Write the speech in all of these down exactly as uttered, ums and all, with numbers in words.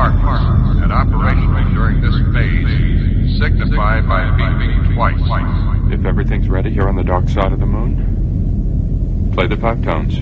compartments and operational during this phase signify by beeping twice. If everything's ready here on the dark side of the moon, play the five tones.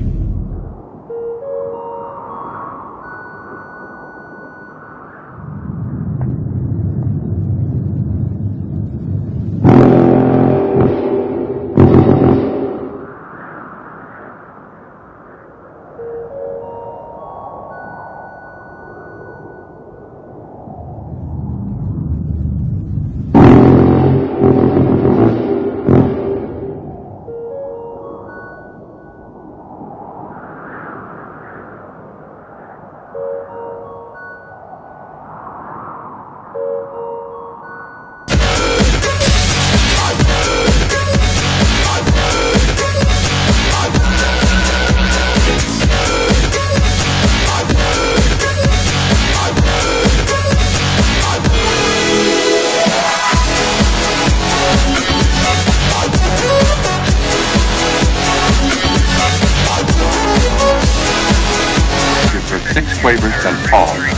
Six quavers and pause.